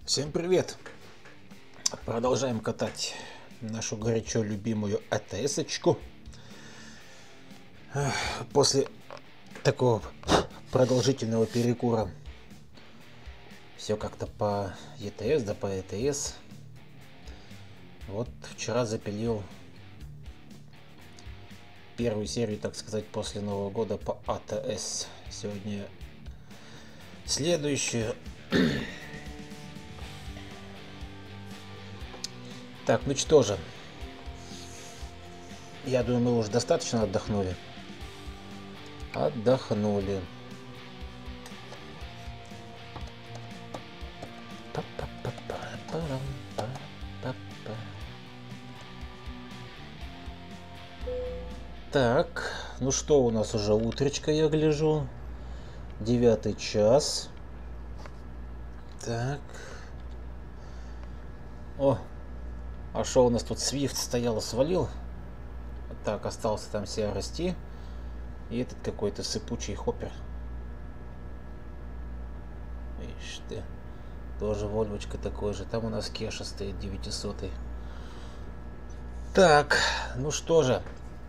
Всем привет! Продолжаем катать нашу горячо любимую АТС-очку. После такого продолжительного перекура все как-то по ЕТС, да по ЕТС. Вот вчера запилил первую серию, так сказать, после Нового года по АТС. Сегодня следующую. Так, ну что же, я думаю, мы уже достаточно отдохнули. Так, ну что, у нас уже утречко, я гляжу. 9 час. Так. О, а что у нас тут Свифт стоял и свалил? Так, остался там себя расти. И этот какой-то сыпучий хоппер. Ишь ты. Тоже вольвочка такой же. Там у нас Кеша стоит 900. Так, ну что же.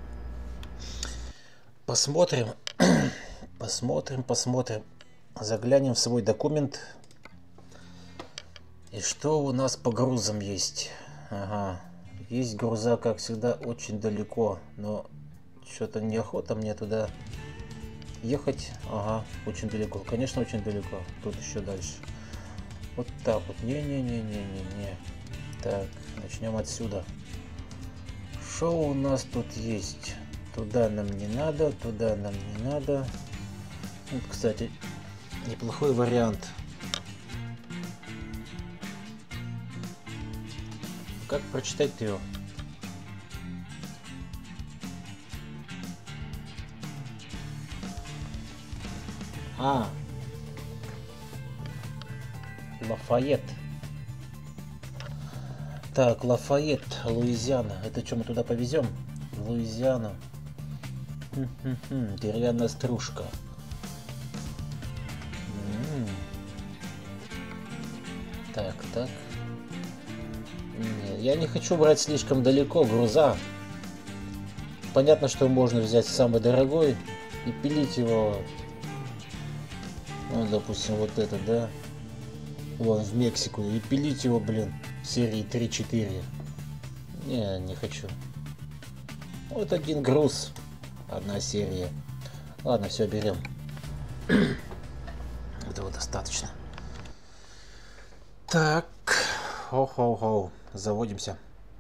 Посмотрим. Посмотрим. Заглянем в свой документ. И что у нас по грузам есть? Ага. Есть груза, как всегда, очень далеко. Но что-то неохота мне туда ехать. Ага, очень далеко. Конечно, очень далеко. Тут еще дальше. Вот так вот. Не. Так, начнем отсюда. Что у нас тут есть? Туда нам не надо, туда нам не надо. Вот, кстати, неплохой вариант. Как прочитать его? Лафайет. Так, Лафайет, Луизиана. Это что, мы туда повезем? В Луизиану. Деревянная стружка. Так. Нет, я не хочу брать слишком далеко груза. Понятно, что можно взять самый дорогой и пилить его. Ну, допустим, вот это, да. Вон в Мексику. И пилить его, блин, серии 3-4. Не хочу. Вот один груз. Одна серия. Ладно, все, берем. Этого достаточно. Так. Хо-хо-хо. Заводимся.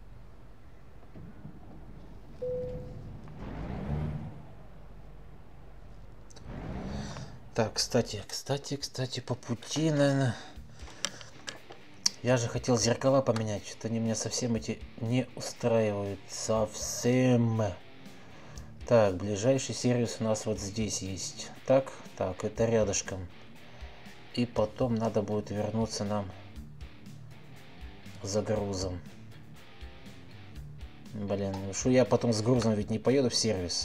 Так, кстати, по пути, наверное... Я же хотел зеркала поменять. Что-то они меня совсем эти не устраивают. Совсем. Так, ближайший сервис у нас вот здесь есть. Так, это рядышком. И потом надо будет вернуться нам за грузом. Блин, ну что я потом с грузом ведь не поеду в сервис.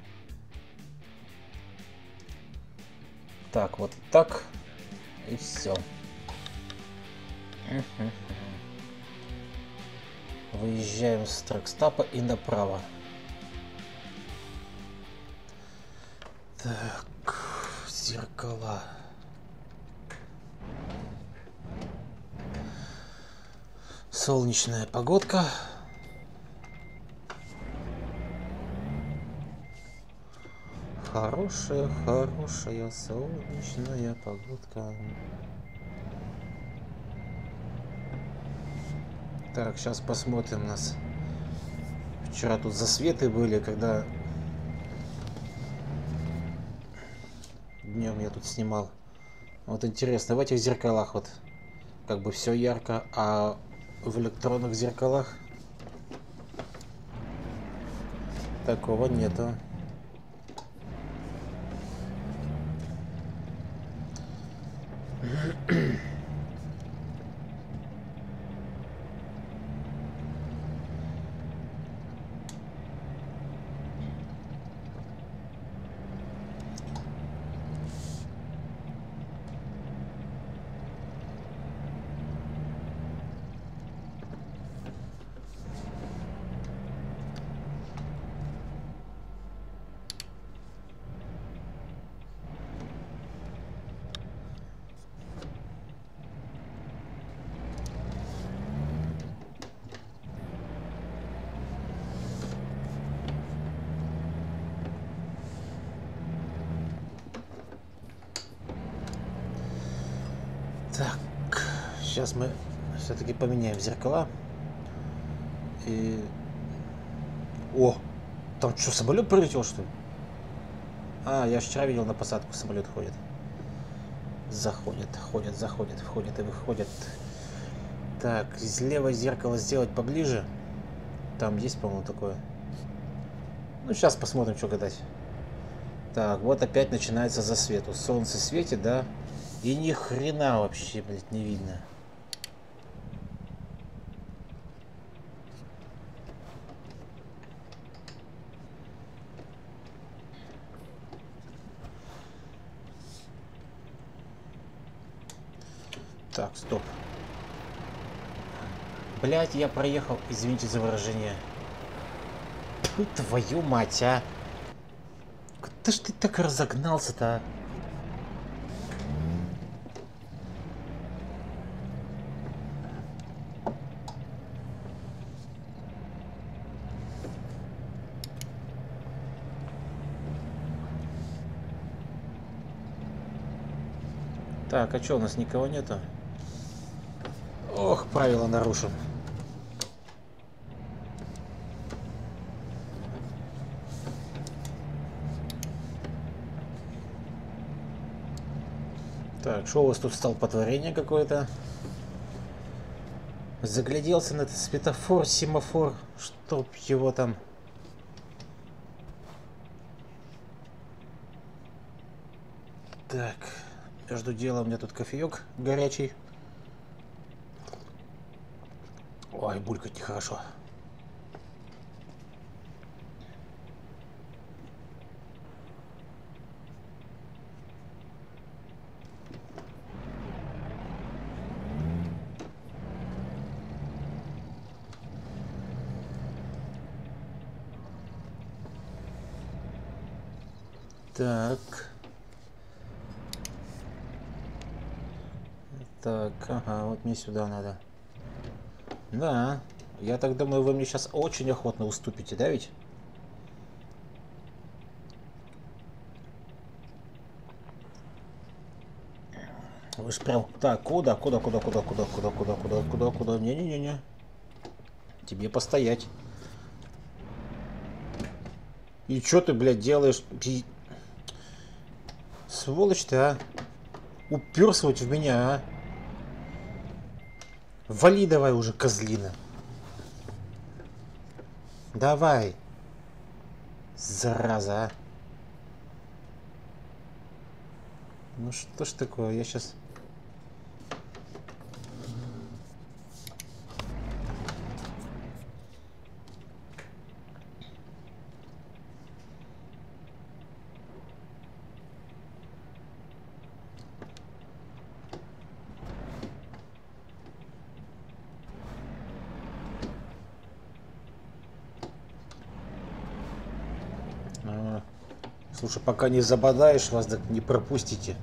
Так, вот так. И все. Выезжаем с трекстапа и направо. Так, зеркала. Солнечная погодка. Хорошая солнечная погодка. Так, сейчас посмотрим нас. Вчера тут засветы были, когда днем я тут снимал. Вот интересно, в этих зеркалах вот как бы все ярко, а в электронных зеркалах такого нету. Так, сейчас мы все-таки поменяем зеркала. И... О, там что, самолет прилетел, что ли? А, я вчера видел, на посадку самолет ходит. Заходит, заходит, входит и выходит. Так, левое зеркало сделать поближе. Там есть, по-моему, такое. Ну, сейчас посмотрим, что гадать. Так, вот опять начинается засвет. Солнце светит, да? И ни хрена вообще, блядь, не видно. Так, стоп. Блядь, я проехал. Извините за выражение. Тьфу, твою мать, а. Куда ж ты так разогнался-то, а? Так, а что, у нас никого нету? Ох, правила нарушим. Так, что у вас тут столпотворение какое-то? Загляделся на этот светофор, семафор, чтоб его там... Так, между делом у меня тут кофеек горячий. Ой, булькать нехорошо. Так. Так, ага, вот мне сюда надо. Да, я так думаю, вы мне сейчас очень охотно уступите, да ведь? Вы ж прям... Так, куда? Не-не-не-не. Тебе постоять. И чё ты, блядь, делаешь? Сволочь ты, а? Уперся вот в меня, а? Вали давай уже, козлина. Давай. Зараза, а. Ну что ж такое, я сейчас... Слушай, пока не забодаешь, вас так не пропустите.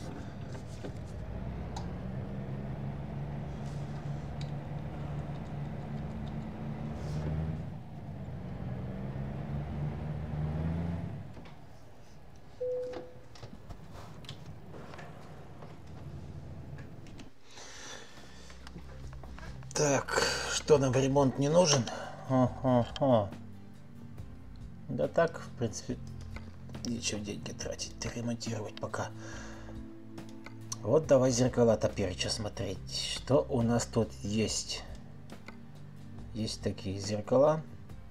Так, что нам ремонт не нужен? Ха-ха-ха. Да так, в принципе, нечего деньги тратить, ремонтировать пока. Вот давай зеркала-то переча смотреть. Что у нас тут есть? Есть такие зеркала.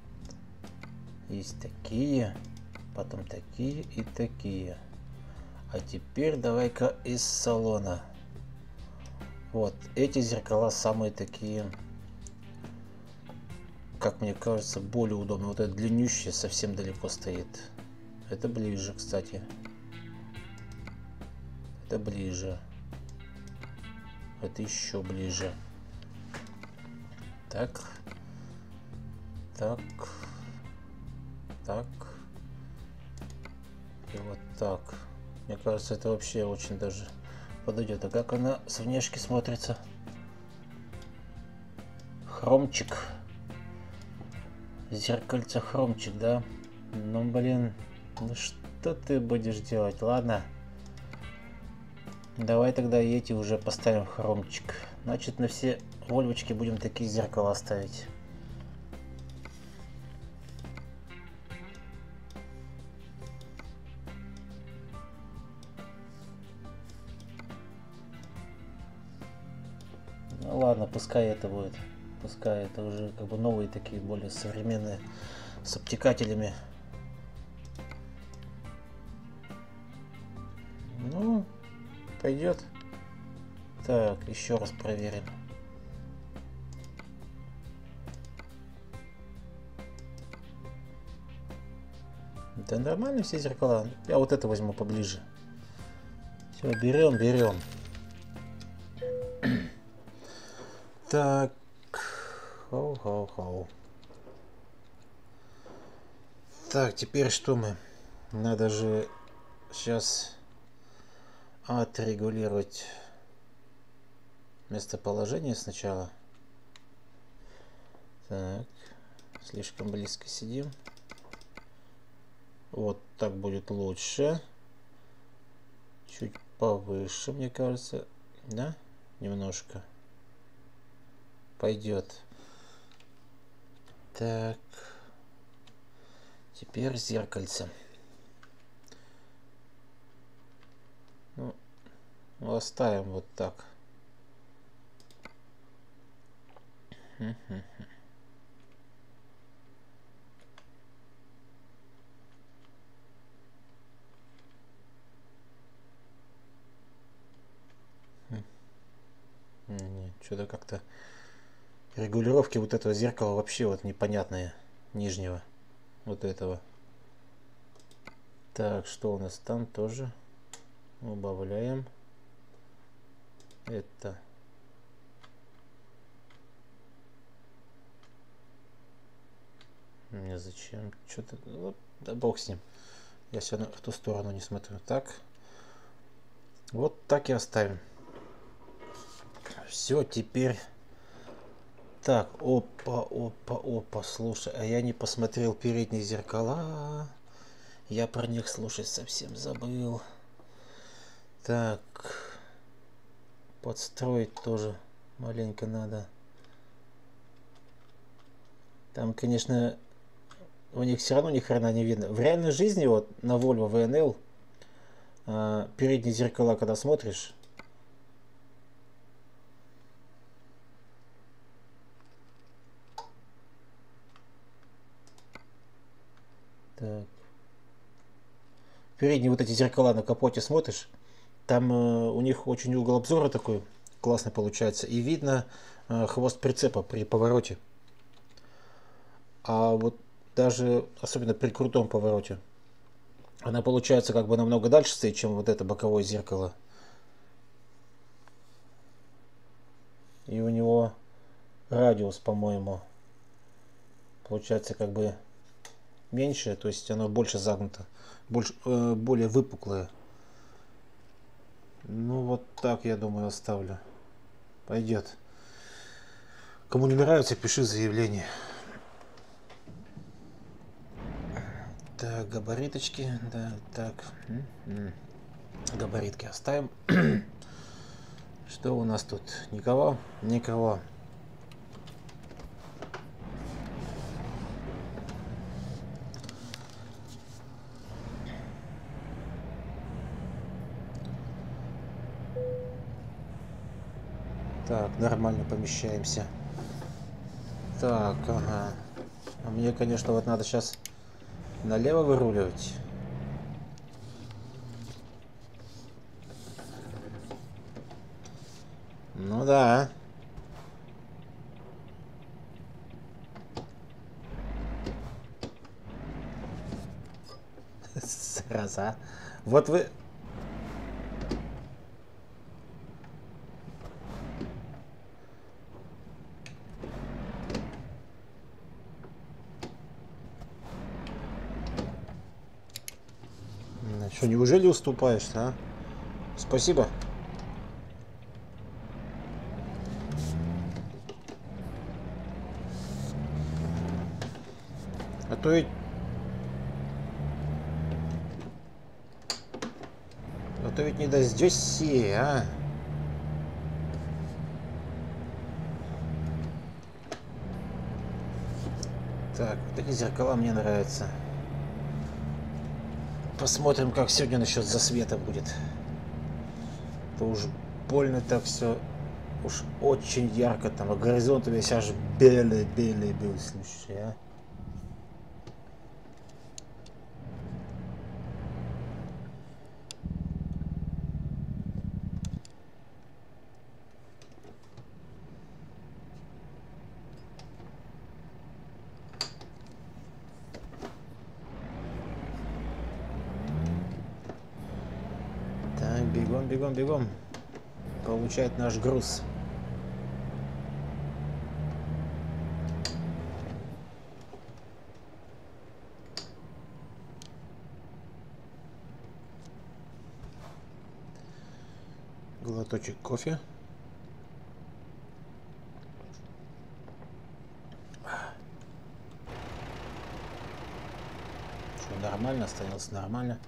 Есть такие. Потом такие и такие. А теперь давай-ка из салона. Вот, эти зеркала самые такие, как мне кажется, более удобные. Вот это длиннющее совсем далеко стоит. Это ближе, кстати. Это ближе. Это еще ближе. Так. Так. Так. И вот так. Мне кажется, это вообще очень даже подойдет. А как она с внешки смотрится? Хромчик. Зеркальце хромчик, да? Ну, блин. Ну, что ты будешь делать? Ладно. Давай тогда и эти уже поставим хромчик. Значит, на все вольвочки будем такие зеркала ставить. Ну ладно, пускай это будет. Пускай это уже как бы новые такие, более современные, с обтекателями. Ну, пойдет. Так, еще раз проверим. Да нормально все зеркала. Я вот это возьму поближе. Все, берем. Так. Хоу. Так, теперь что мы? Надо же сейчас отрегулировать местоположение сначала. Так, слишком близко сидим. Вот так будет лучше. Чуть повыше, мне кажется. Да? Немножко. Пойдет. Так. Теперь зеркальце. Ну, оставим вот так. Нет, что-то как-то регулировки вот этого зеркала вообще вот непонятные, нижнего вот этого. Так, что у нас там тоже убавляем это. Мне зачем? Что-то, да бог с ним. Я все равно в ту сторону не смотрю. Так, вот так и оставим. Все, теперь. Так, опа, слушай, а я не посмотрел передние зеркала. Я про них, слушай, совсем забыл. Так, подстроить тоже маленько надо. Там, конечно, у них все равно ни хрена не видно. В реальной жизни, вот на Volvo VNL, передние зеркала, когда смотришь, так. Передние вот эти зеркала на капоте смотришь, там у них очень угол обзора такой классный получается, и видно хвост прицепа при повороте. А вот даже, особенно при крутом повороте, она получается как бы намного дальше стоит, чем вот это боковое зеркало. И у него радиус, по-моему, получается как бы меньше, то есть оно больше загнуто, более выпуклое. Ну вот так, я думаю, оставлю. Пойдет. Кому не нравится, пиши заявление. Так, габариточки, да, так. Габаритки оставим. Что у нас тут? Никого? Никого. Так, нормально помещаемся. Так, ага. А мне, конечно, вот надо сейчас налево выруливать. Ну да. Зараза. Вот вы... Что, неужели уступаешь, а? Спасибо. А то ведь... то ведь не дождёшься, а? Так, вот эти зеркала мне нравятся. Посмотрим, как сегодня насчет засвета будет. То уж больно так все, уж очень ярко там, а горизонт весь аж белый был, слушай, а. Так, бегом. Получает наш груз. Глоточек кофе. Что, нормально? Остановился нормально.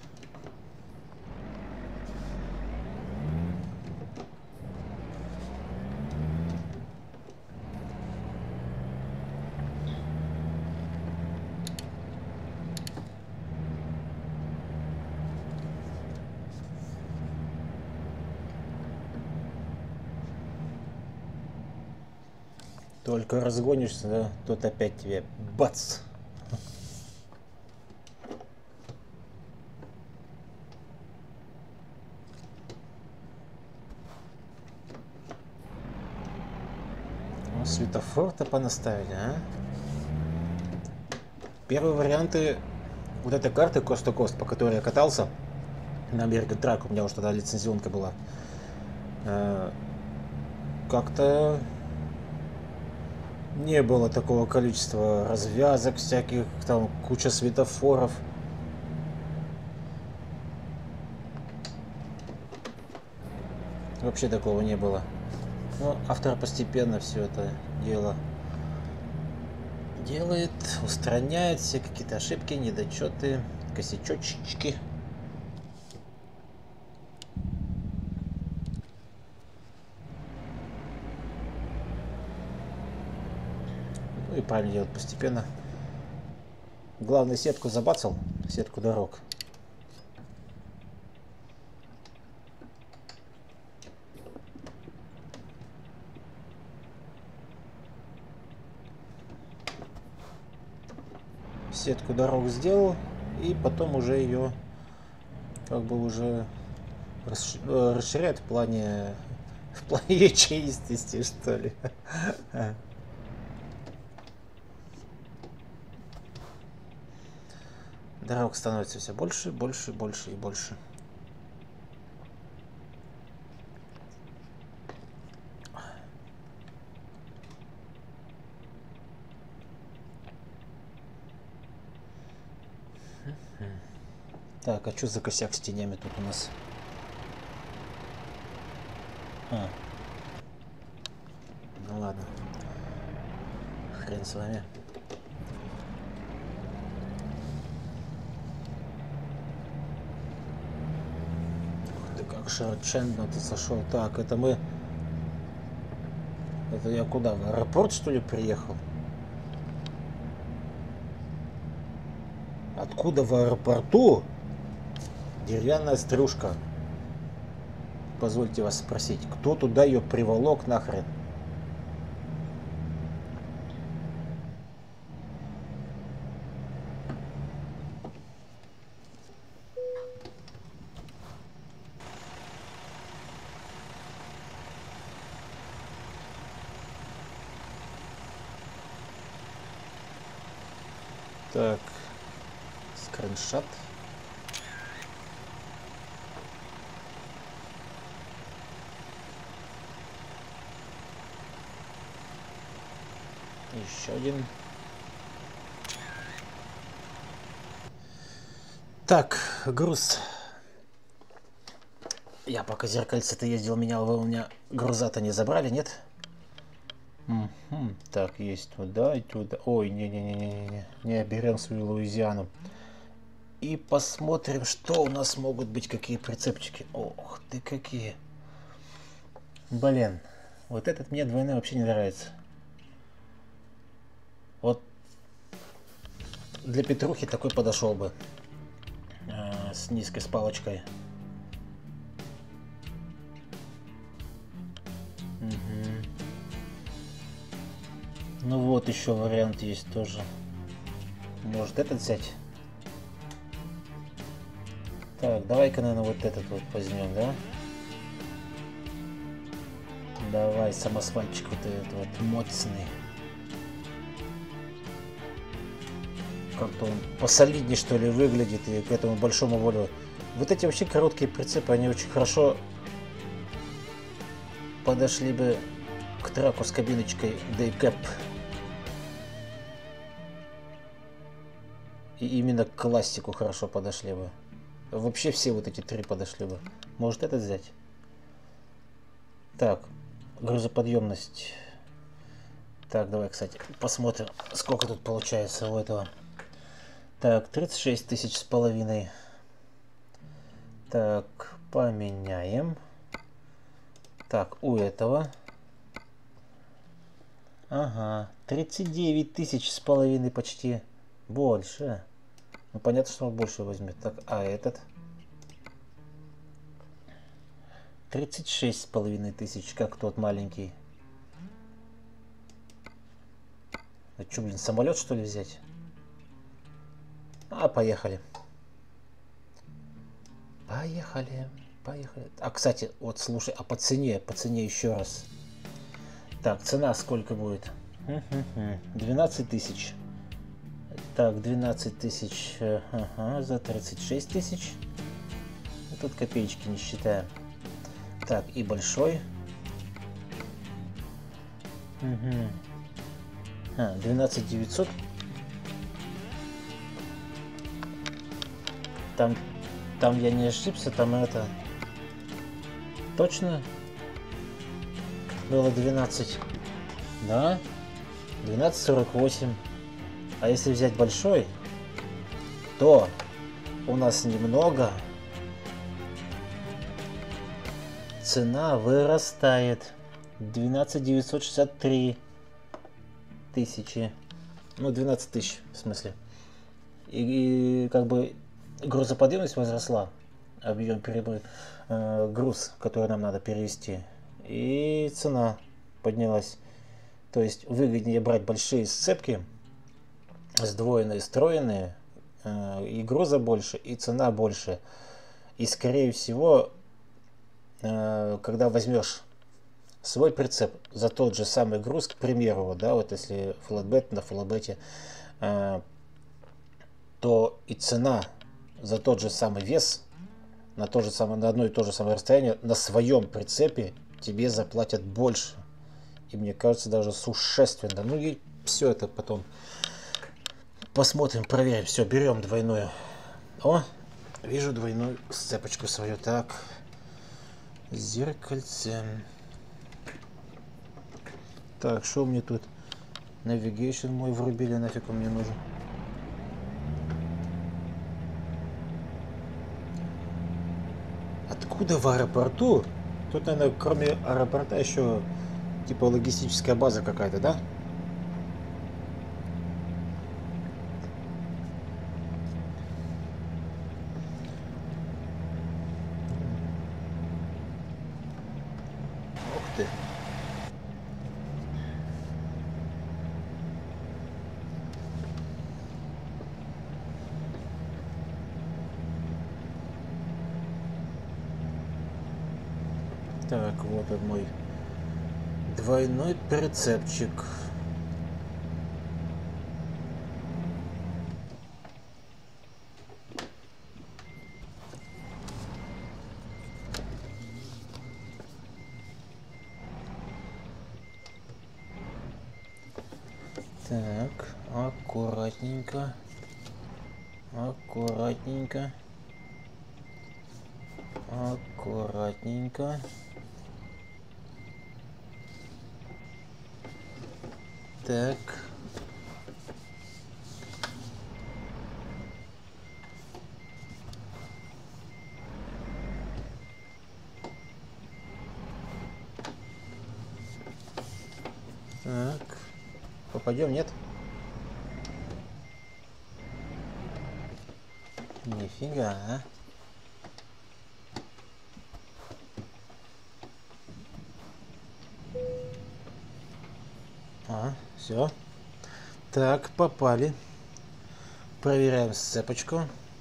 Только разгонишься, да, тут опять тебе бац. Ну, светофор-то понаставили, а? Первые варианты вот этой карты Coast to Coast, по которой я катался на American Truck, у меня уже тогда лицензионка была, как-то не было такого количества развязок всяких, там куча светофоров. Вообще такого не было. Но автор постепенно все это дело делает, устраняет все какие-то ошибки, недочеты, косячочки. Ну и правильно делать постепенно. Главное, сетку забацал, сетку дорог. Сетку дорог сделал, и потом уже ее как бы уже расширяет в плане ячеистости, что ли. Дорог становится все больше и больше. Так, а что за косяк с тенями тут у нас? Ну ладно. Хрен с вами. Ух ты, как широченно ты сошел. Так, это мы... Это я куда? В аэропорт, что ли, приехал? Откуда в аэропорту деревянная стружка? Позвольте вас спросить, кто туда ее приволок нахрен? Так, скриншот. Еще один. Так, груз. Я пока зеркальце-то ездил, менял, вы у меня груза-то не забрали, нет? Угу. Так, есть туда и туда. Ой, не-не-не-не-не. Не, берем свою Луизиану. И посмотрим, что у нас могут быть, какие прицепчики. Ох ты какие. Блин, вот этот мне двойной вообще не нравится. Вот для Петрухи такой подошел бы. С низкой, с палочкой. Угу. Ну вот еще вариант есть тоже. Может этот взять? Так, давай-ка, наверное, вот этот вот возьмем, да? Давай, самосвальчик вот этот вот моцный. Как-то он посолиднее, что ли, выглядит, и к этому большому волю. Вот эти вообще короткие прицепы, они очень хорошо подошли бы к траку с кабиночкой Дейкэп. И именно к классику хорошо подошли бы. Вообще все вот эти три подошли бы. Может этот взять? Так, грузоподъемность. Так, давай, кстати, посмотрим, сколько тут получается у этого. Так, 36 тысяч с половиной. Так, поменяем. Так, у этого. Ага, 39 тысяч с половиной почти. Больше. Ну, понятно, что он больше возьмет. Так, а этот? 36 с половиной тысяч, как тот маленький. А что, блин, самолет, что ли, взять? А, поехали. Поехали, поехали. А, кстати, вот слушай, а по цене еще раз. Так, цена сколько будет? 12 тысяч. Так, 12 тысяч, ага, за 36 тысяч. Тут копеечки не считаем. Так, и большой. 12 900. Там я не ошибся, там это... Точно? Было 12. Да? 12,48. А если взять большой, то у нас немного. Цена вырастает. 12 963 тысячи. Ну, 12 тысяч, в смысле. И как бы грузоподъемность возросла. Объем груз, который нам надо перевести. И цена поднялась. То есть выгоднее брать большие сцепки, сдвоенные, стройные, и груза больше, и цена больше. И скорее всего, когда возьмешь свой прицеп за тот же самый груз, к примеру, да, вот если флатбет на флатбете, то и цена за тот же самый вес, на одно и то же самое расстояние, на своем прицепе тебе заплатят больше. И мне кажется, даже существенно. Ну и все это потом посмотрим, проверим. Все, берем двойную. О, вижу двойную сцепочку свою. Так, зеркальце. Так, что мне тут? Navigation мой врубили, нафиг он мне нужен. Откуда в аэропорту? Тут, наверное, кроме аэропорта еще типа логистическая база какая-то, да? Ух ты. Так, вот он мой двойной прицепчик. Так, аккуратненько. Аккуратненько. Аккуратненько. Так. Так. Попадем, нет? Нифига, а? Все. Так, попали. Проверяем сцепочку.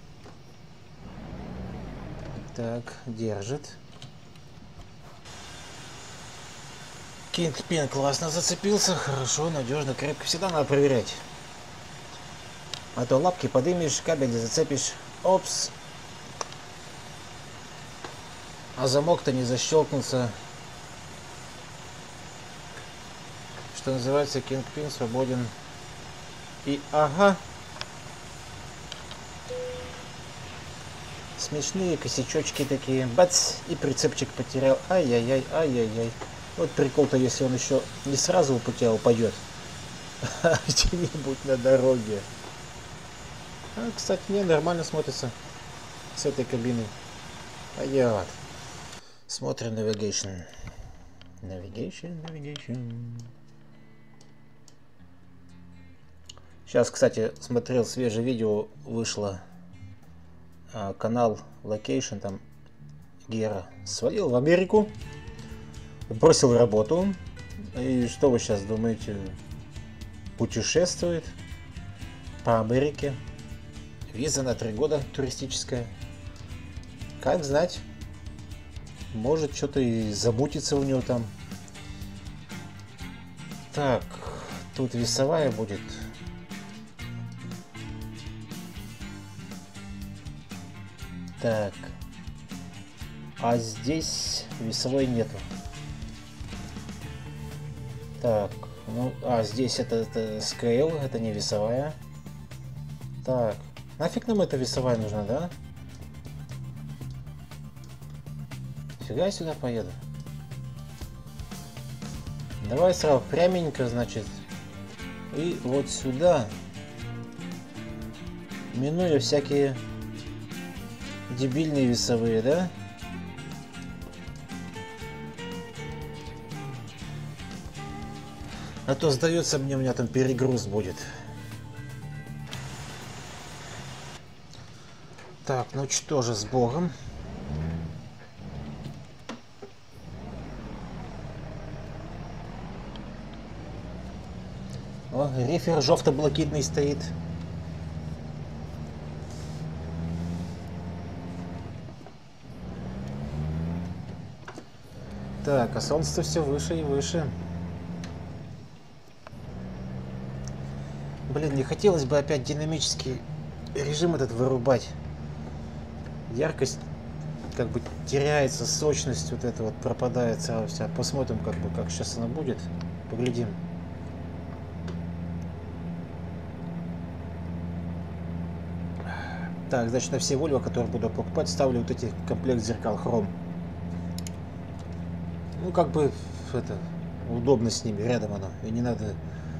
Так, держит. Кингпин классно зацепился. Хорошо, надежно, крепко. Всегда надо проверять. А то лапки подымешь, кабель зацепишь. Опс. А замок-то не защелкнулся. Что называется, кингпин свободен. И ага. Смешные косячочки такие. Бац! И прицепчик потерял. Ай-яй-яй, ай-яй-яй. Вот прикол-то, если он еще не сразу у путя упадет. А где-нибудь на дороге. А, кстати, не, нормально смотрится. С этой кабиной. Пойдет. Смотрим Navigation. Navigation. Сейчас, кстати, смотрел свежее видео, вышло. Канал Location, там Гера свалил в Америку, бросил работу. И что вы сейчас думаете? Путешествует по Америке. Виза на 3 года туристическая. Как знать, может что-то и замутится у него там. Так, тут весовая будет. Так, а здесь весовой нету. Так, ну, здесь это scale, это не весовая. Так, нафиг нам эта весовая нужна, да? Фига я сюда поеду. Давай сразу пряменько, значит, и вот сюда, минуя всякие дебильные весовые, да? А то, сдается мне, у меня там перегруз будет. Так, ну что же, с Богом. О, рефер жовто-блакитный стоит. Так, а солнце все выше и выше. Блин, не хотелось бы опять динамический режим этот вырубать. Яркость как бы теряется, сочность вот эта вот пропадает сразу вся. Посмотрим, как бы, как сейчас она будет. Поглядим. Так, значит, на все Volvo, которые буду покупать, ставлю вот эти комплект зеркал Chrome. Ну, как бы, это, удобно с ними, рядом оно. И не надо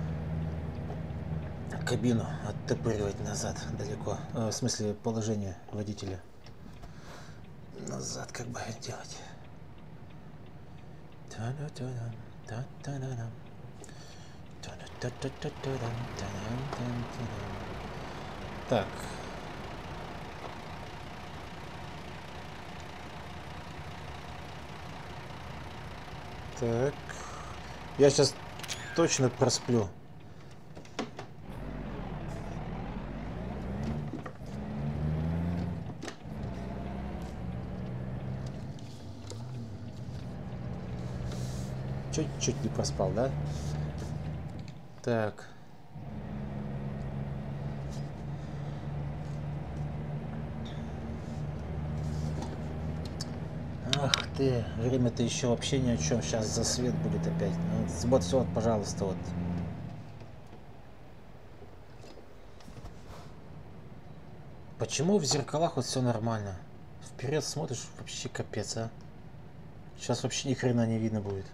кабину оттопыривать назад далеко. В смысле, положение водителя. Назад как бы делать. Так. Так. Я сейчас точно просплю. Чуть-чуть не проспал, да? Так. Ах ты, время-то еще вообще ни о чем. Сейчас за свет будет опять. Ну, вот все, вот, пожалуйста, вот. Почему в зеркалах вот все нормально? Вперед смотришь, вообще капец, а? Сейчас вообще ни хрена не видно будет.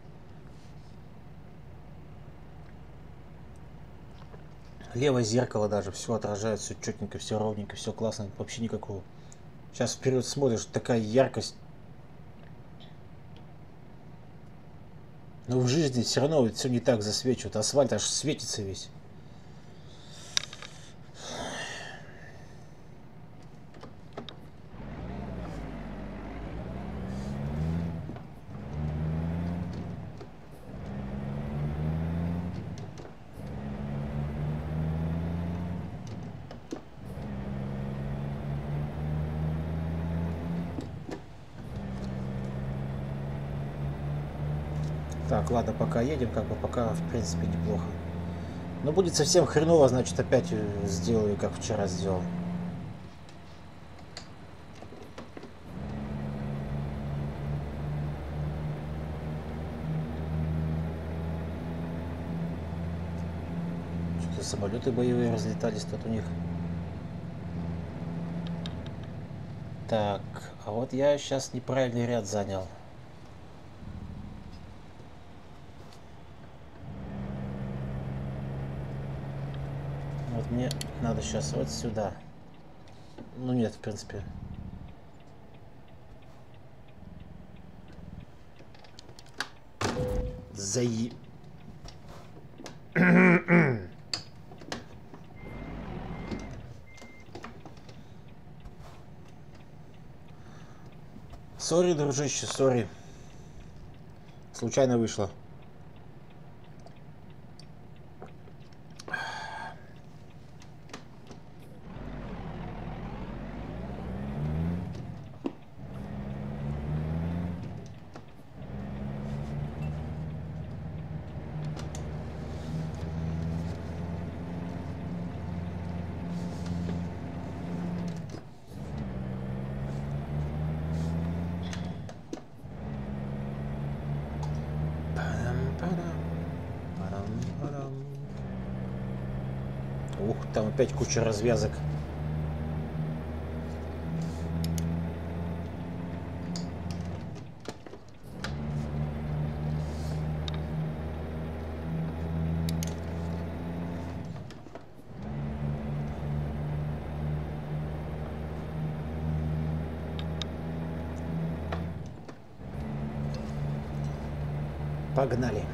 Левое зеркало даже все отражает, все четненько, все ровненько, все классно, вообще никакого. Сейчас вперед смотришь, такая яркость. Но в жизни все равно все не так засвечивают. Асфальт аж светится весь. Так, ладно, пока едем, как бы пока в принципе неплохо. Но будет совсем хреново, значит опять сделаю, как вчера сделал. Что-то самолеты боевые разлетались тут у них. Так, а вот я сейчас неправильный ряд занял. Вот мне надо сейчас вот сюда. Ну нет, в принципе. Заи... Сори, дружище, сори. Случайно вышло. Ух, там опять куча развязок. Погнали.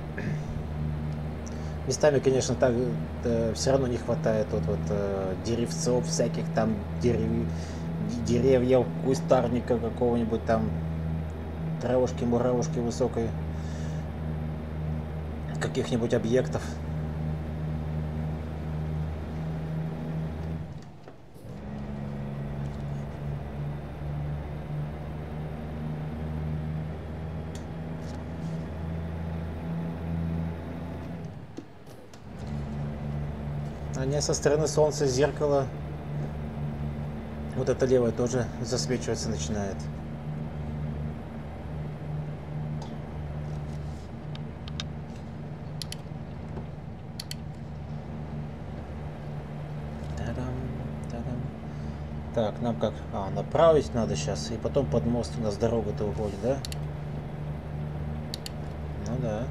Местами, конечно, так все равно не хватает вот деревцов всяких там, деревьев, кустарника какого-нибудь там, травушки, муравушки высокой, каких-нибудь объектов. Они со стороны солнца, зеркало, вот это левое тоже засвечиваться начинает. Так, нам как? Направить надо сейчас, и потом под мост у нас дорога-то уходит, да? Ну да.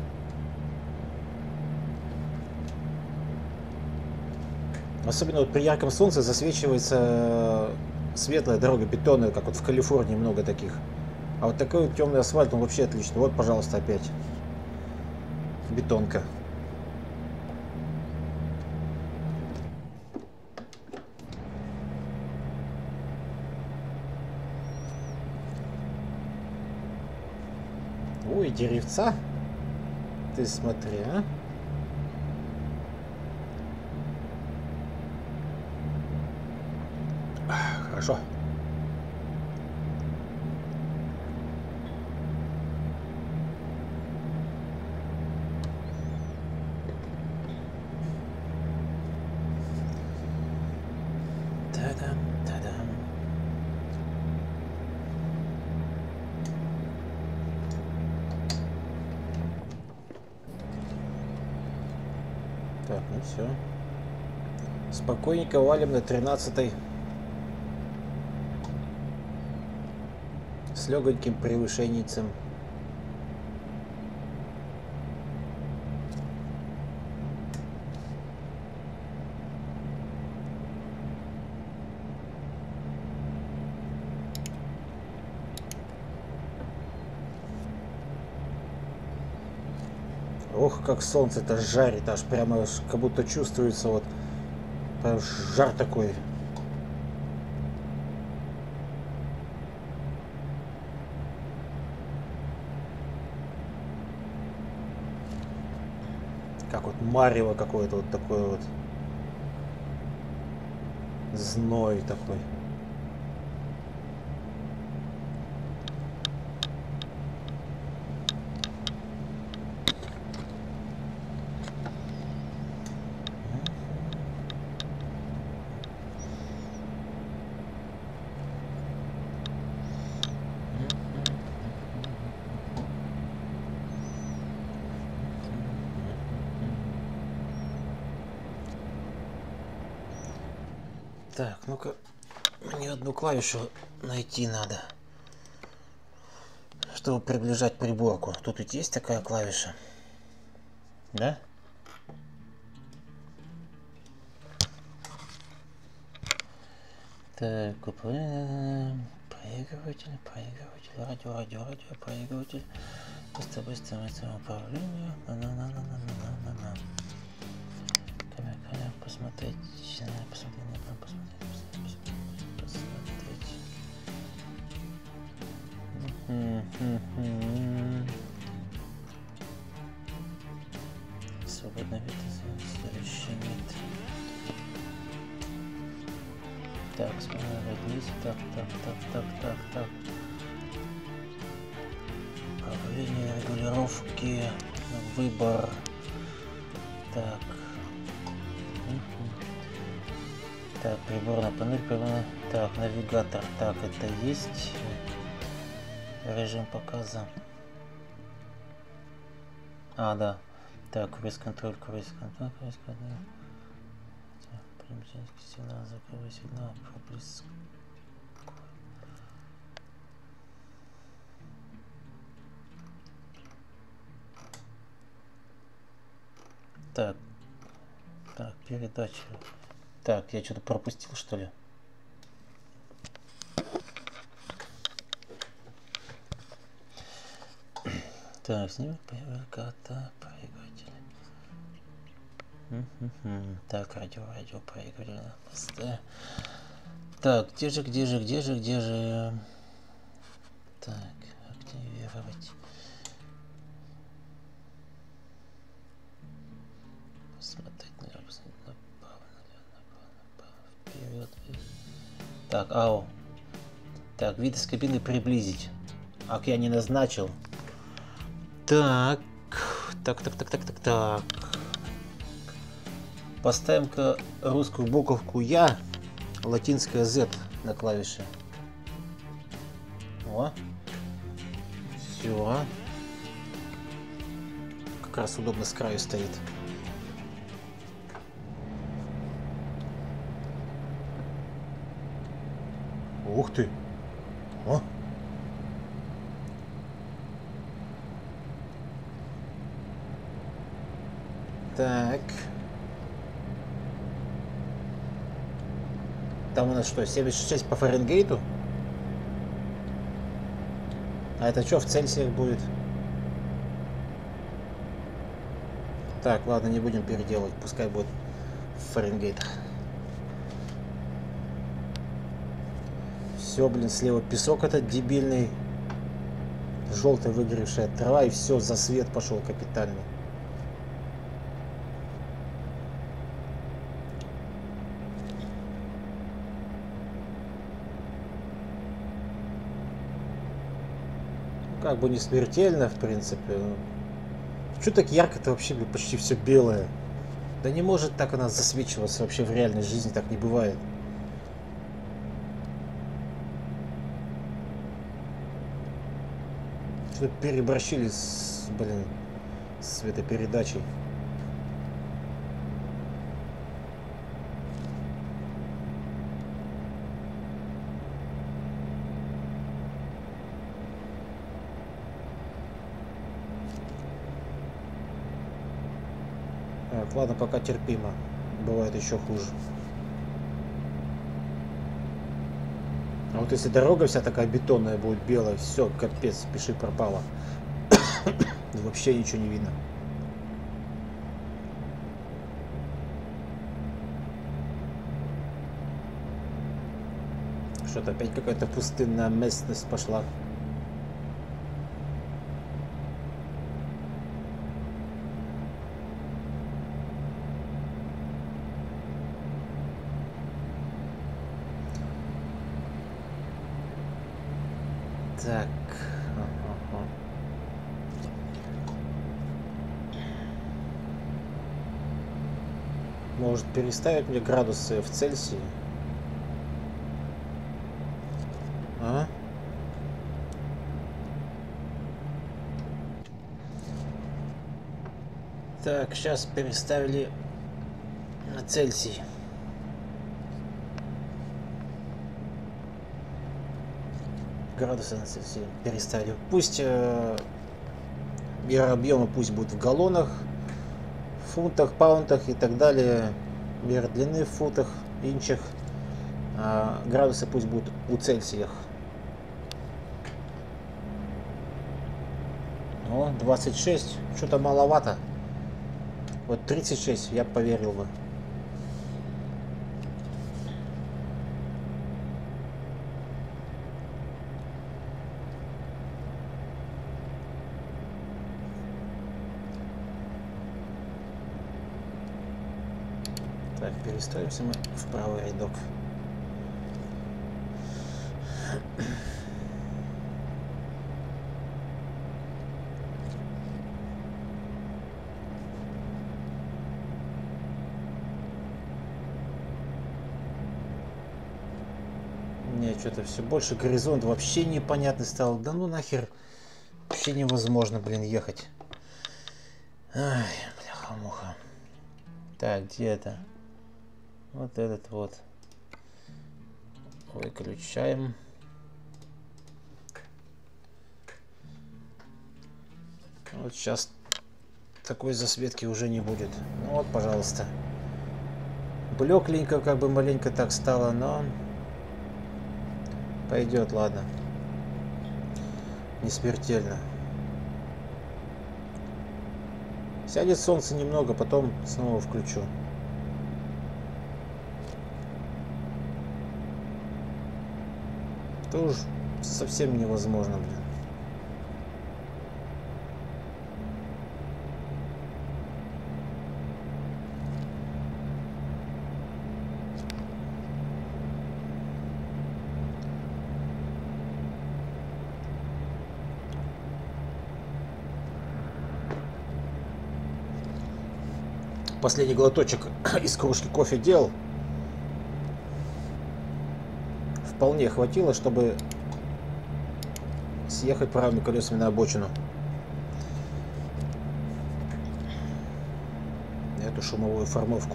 Особенно вот при ярком солнце засвечивается светлая дорога, бетонная, как вот в Калифорнии много таких. А вот такой вот темный асфальт, он вообще отличный. Вот, пожалуйста, опять бетонка. Ой, деревца. Ты смотри, а. Хорошо. Та-дам, та-дам. Так, ну все. Спокойненько валим на 13-й. С легоньким превышением. Ох, как солнце-то жарит, аж прямо как будто чувствуется вот прям жар такой. Как вот марево какое-то вот такое вот. Зной такой. Так, ну-ка, мне одну клавишу найти надо, чтобы приближать приборку. Тут ведь есть такая клавиша, да? Так, проигрыватель, радио, проигрыватель, быстро, управление, камера, посмотреть. Свободный вид, следующий вид. Так, смотреть лист, так. Управление, регулировки, выбор. Так. Так, приборная панель, так, навигатор, так, это есть. Режим показа. А, да. Так, круиз-контроль. Сигнал, закрывай сигнал, проблеск. Так, передача. Так, я что-то пропустил, что ли? Так, снимок кота, проигрыватель. Так, радио, проигрыватель. Так, где же? Так, активировать. Посмотреть направо, вперед. Так, ау. Так, вид из кабины приблизить. Ак, я не назначил. Так. Поставим-ка русскую буковку Я, латинская Z на клавише. О. Все. Как раз удобно с краю стоит. Ух ты. О. Так. Там у нас что, 76 по Фаренгейту? А это что в Цельсиях будет? Так, ладно, не будем переделывать. Пускай будет в Фаренгейтах. Все, блин, слева песок этот дебильный. Желтая выгоревшая трава, и все, за свет пошел капитальный. Как бы не смертельно, в принципе. Что так ярко-то вообще, почти все белое? Да не может так она засвечиваться вообще в реальной жизни, так не бывает. Что-то переборщили с, блин, с светопередачей. Так, ладно, пока терпимо. Бывает еще хуже. А вот если дорога вся такая бетонная будет, белая, все, капец, пиши пропало. Вообще ничего не видно. Что-то опять какая-то пустынная местность пошла. Так. Ага. Может переставить мне градусы в Цельсии? А? Так, сейчас переставили на Цельсий. Градусы на Цельсий переставили. Пусть мера объема пусть будет в галлонах, фунтах, паунтах и так далее. Мера длины в футах, инчах. А градусы пусть будут у Цельсиях. О, 26. Что-то маловато. Вот 36 я поверил бы. Так, переставимся мы в правый рядок. Нет, что-то все больше горизонт вообще непонятный стал. Да ну нахер. Вообще невозможно, блин, ехать. Ай, бляха-муха. Так, где это? Вот этот вот. Выключаем. Вот сейчас такой засветки уже не будет. Ну вот, пожалуйста. Блекленько, как бы маленько так стало, но пойдет, ладно. Не смертельно. Сядет солнце немного, потом снова включу. Это уж совсем невозможно, блин. Последний глоточек из кружки кофе делал. Вполне хватило, чтобы съехать правыми колесами на обочину. Эту шумовую формовку.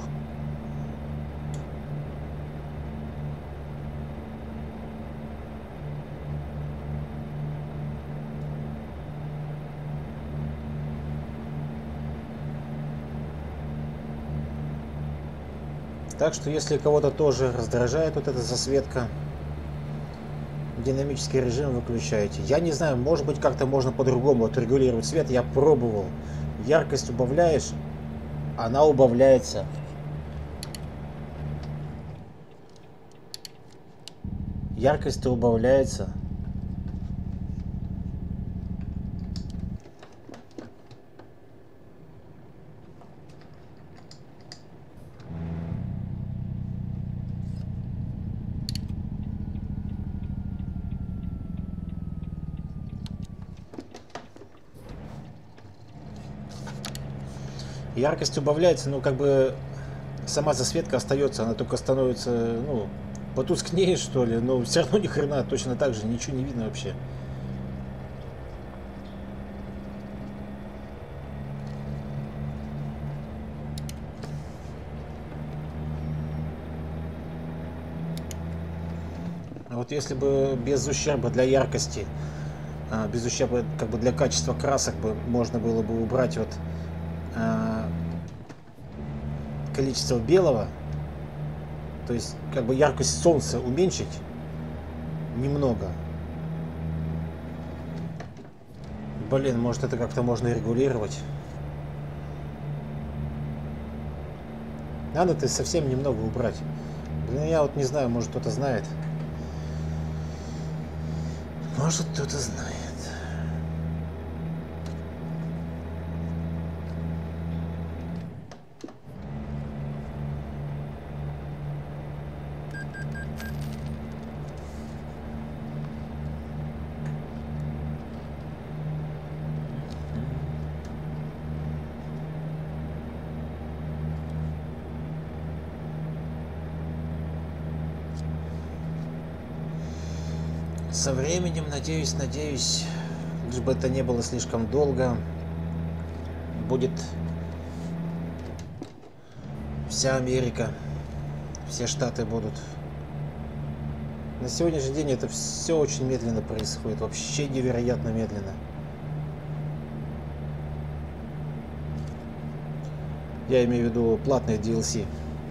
Так что, если кого-то тоже раздражает вот эта засветка, динамический режим выключаете. Я не знаю, может быть, как-то можно по-другому отрегулировать свет. Я пробовал. Яркость убавляешь, она убавляется. Яркость-то убавляется. Яркость убавляется, но как бы сама засветка остается, она только становится, ну, потускнее, что ли, но все равно ни хрена точно так же, ничего не видно вообще. А вот если бы без ущерба для яркости, без ущерба как бы для качества красок бы можно было бы убрать вот количество белого, то есть как бы яркость солнца уменьшить немного. Блин, может это как-то можно регулировать. Надо-то совсем немного убрать. Блин, я вот не знаю, может кто-то знает. Может, кто-то знает. Со временем, надеюсь, лишь бы это не было слишком долго, будет вся Америка, все штаты будут. На сегодняшний день это все очень медленно происходит, вообще невероятно медленно. Я имею в виду платные DLC.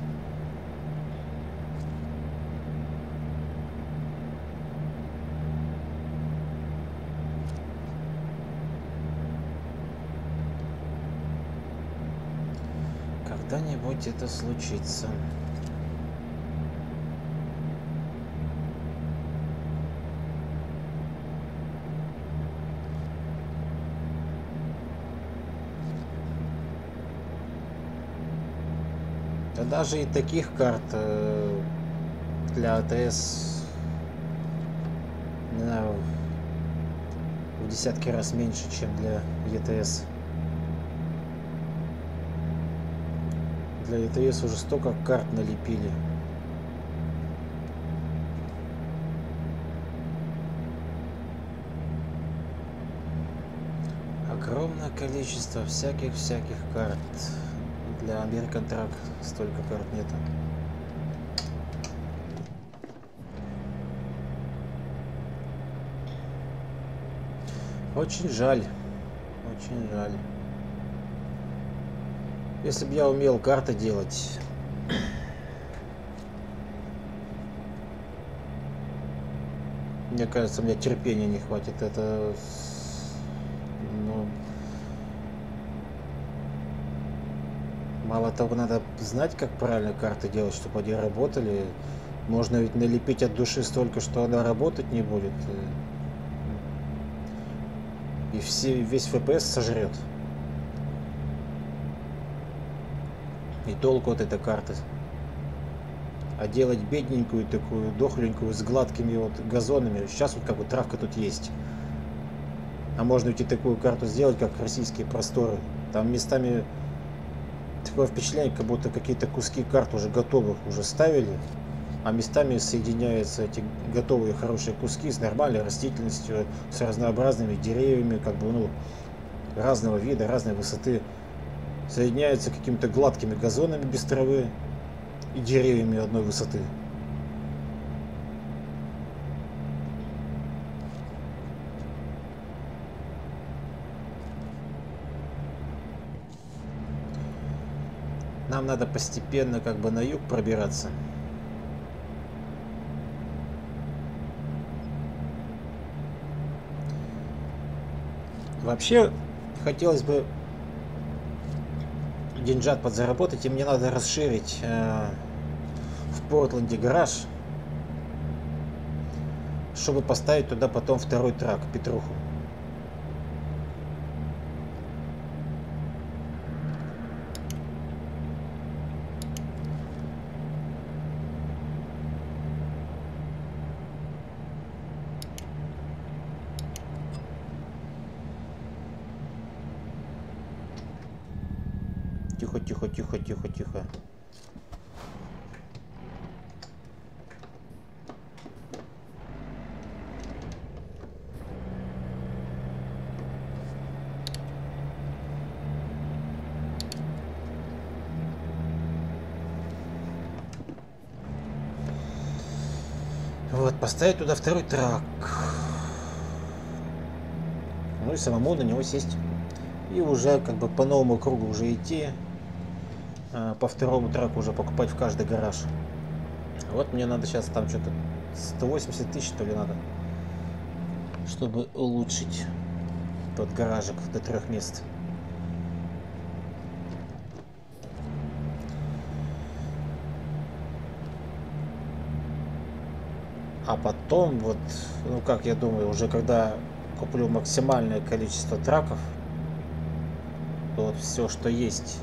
Когда-нибудь это случится. Да даже и таких карт для АТС, не знаю, в десятки раз меньше, чем для ЕТС. Для ЕТС уже столько карт налепили. Огромное количество всяких карт. Для American Truck столько карт нету. Очень жаль. Очень жаль. Если бы я умел карты делать. Мне кажется, у меня терпения не хватит. Это... Ну... Мало того, надо знать, как правильно карты делать, чтобы они работали. Можно ведь налепить от души столько, что она работать не будет. И весь FPS сожрет. И толку от этой карты. А делать бедненькую такую, дохленькую, с гладкими вот газонами. Сейчас вот как бы травка тут есть. А можно ведь и такую карту сделать, как российские просторы. Там местами такое впечатление, как будто какие-то куски карт уже готовых уже ставили. А местами соединяются эти готовые хорошие куски с нормальной растительностью, с разнообразными деревьями, как бы, ну, разного вида, разной высоты. Соединяются какими-то гладкими газонами без травы и деревьями одной высоты. Нам надо постепенно как бы на юг пробираться. Вообще, хотелось бы деньжат подзаработать, и мне надо расширить в Портленде гараж, чтобы поставить туда потом второй трак, Петруху. Тихо, тихо, тихо, тихо, тихо. Вот, поставить туда второй трак. Ну и самому на него сесть. И уже как бы по новому кругу уже идти. По второму траку уже покупать в каждый гараж. Вот мне надо сейчас там что-то 180 тысяч, что ли, надо, чтобы улучшить тот гаражик до 3 мест. А потом, вот, ну как я думаю, уже когда куплю максимальное количество траков, то вот все, что есть,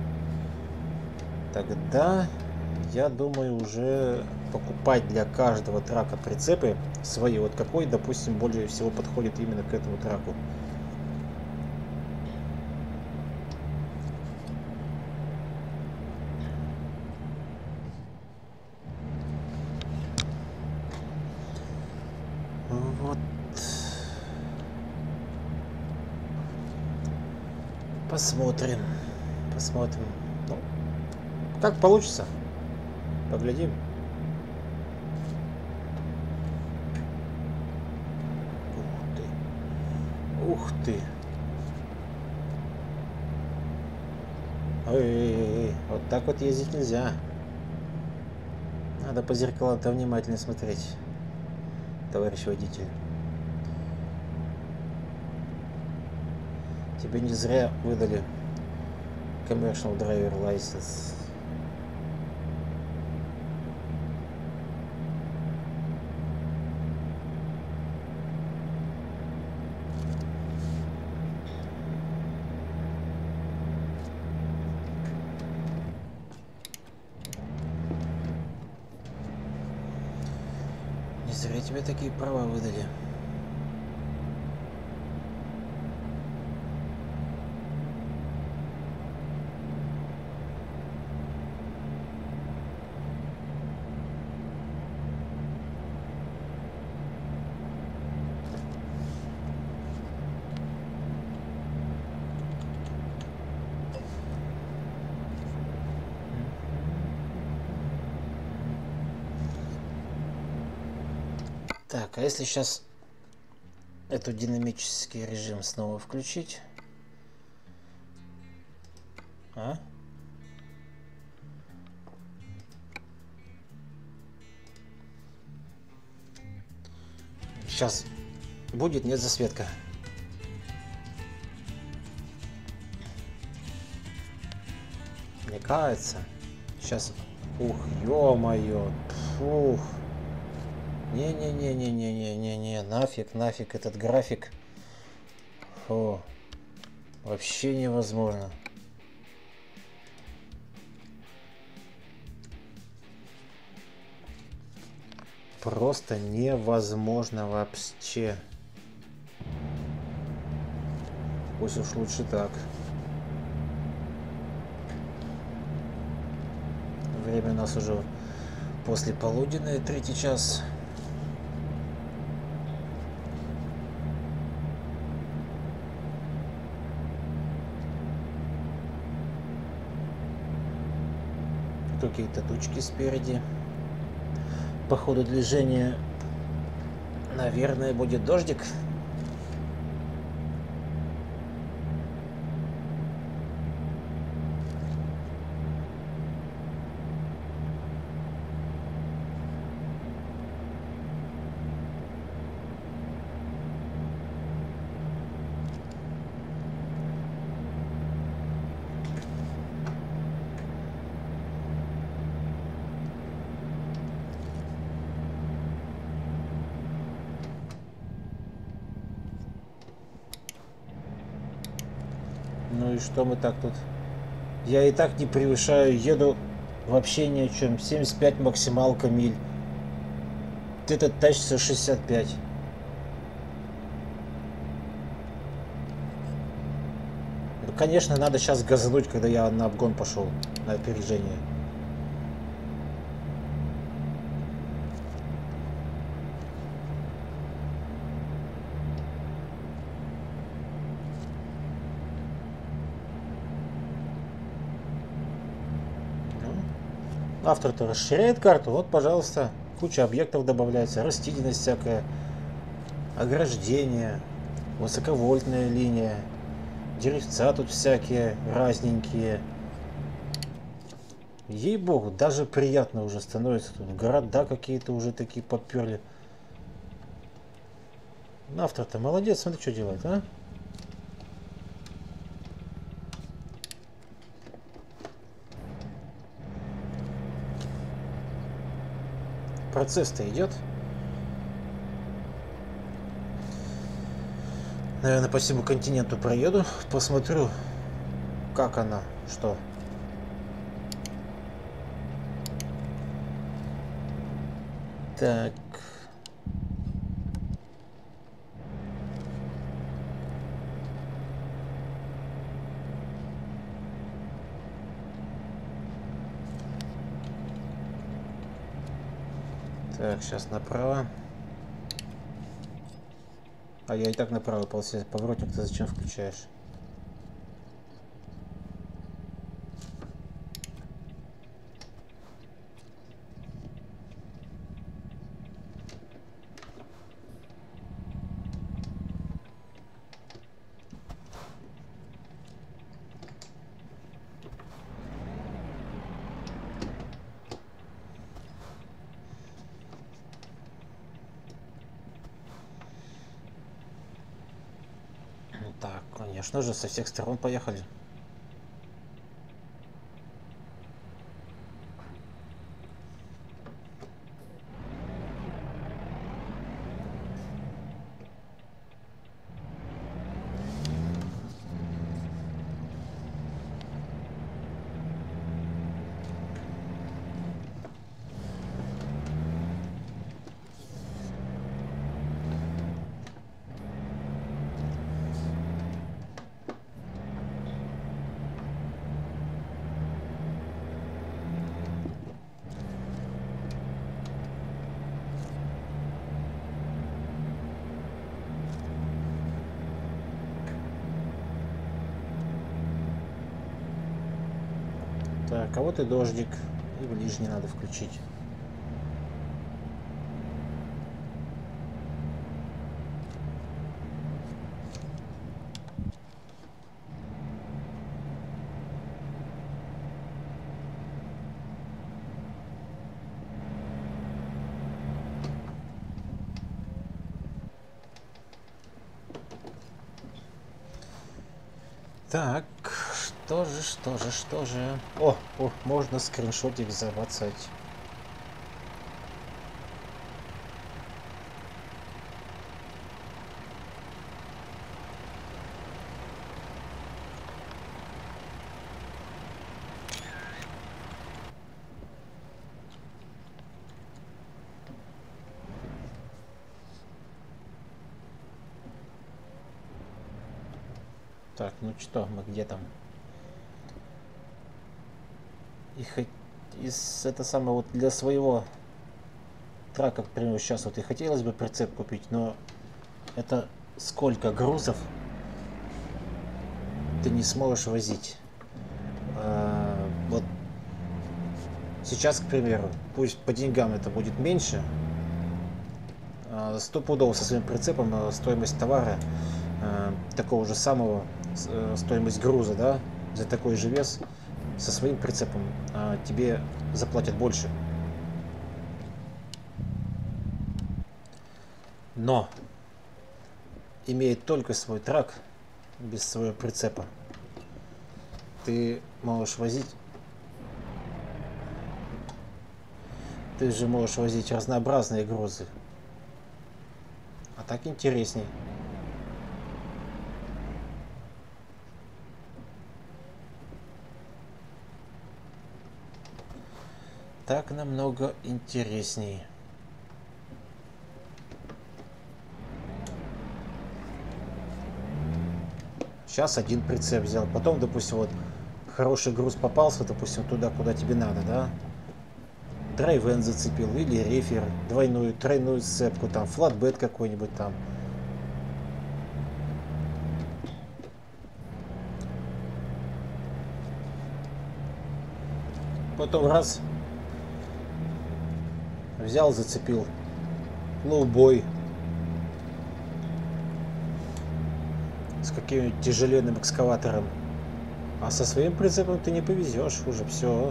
тогда я думаю уже покупать для каждого трака прицепы свои. Вот какой, допустим, более всего подходит именно к этому траку. Вот. Посмотрим. Посмотрим. Ну, как получится. Поглядим. Ух ты. Ух ты. Ой, вот так вот ездить нельзя. Надо по зеркалам-то внимательно смотреть, товарищ водитель. Тебе не зря выдали Commercial Driver License. Не зря тебе такие права выдали. Так, а если сейчас эту динамический режим снова включить? А? Сейчас будет, нет, засветка. Мне кажется. Сейчас. Ух, ё-моё. Фух. Не-не-не-не-не-не-не-не. Нафиг этот график. Фу. Вообще невозможно. Просто невозможно вообще. Пусть уж лучше так. Время у нас уже после полуденное, 3-й час. Какие-то тучки спереди. По ходу движения, наверное, будет дождик. Ну и что мы так тут? Я и так не превышаю, еду вообще ни о чем. 75 максималка миль. Этот тащится 65. Ну, конечно, надо сейчас газануть, когда я на обгон пошел, на опережение. Автор-то расширяет карту, вот, пожалуйста, куча объектов добавляется, растительность всякая, ограждение, высоковольтная линия, деревца тут всякие разненькие. Ей-богу, даже приятно уже становится, тут города какие-то уже такие поперли. Автор-то молодец, смотри, что делает, а? Процесс-то идет. Наверное, по всему континенту проеду, посмотрю, как она, что. Так. Так, сейчас направо. А я и так направо, получается, поворотник ты зачем включаешь? Так, конечно же, со всех сторон поехали. Так, а вот и дождик. И ближний надо включить. Так, что же? О, можно скриншотик забацать. Так, ну что, мы где там? И хоть это самое вот для своего трака, к примеру, сейчас вот и хотелось бы прицеп купить, но это сколько грузов ты не сможешь возить. Вот сейчас, к примеру, пусть по деньгам это будет меньше, стопудово со своим прицепом стоимость товара такого же самого, стоимость груза, да, за такой же вес со своим прицепом тебе заплатят больше. Но имея только свой трак без своего прицепа, ты можешь возить, ты же можешь возить разнообразные грузы, а так интересней. Так намного интересней. Сейчас один прицеп взял, потом, допустим, вот хороший груз попался, допустим, туда, куда тебе надо, да? Драйвен зацепил или рефер, двойную, тройную сцепку, там, флатбет какой-нибудь там. Потом раз, взял, зацепил, лоубой с каким-нибудь тяжеленным экскаватором. А со своим прицепом ты не повезешь, уже все.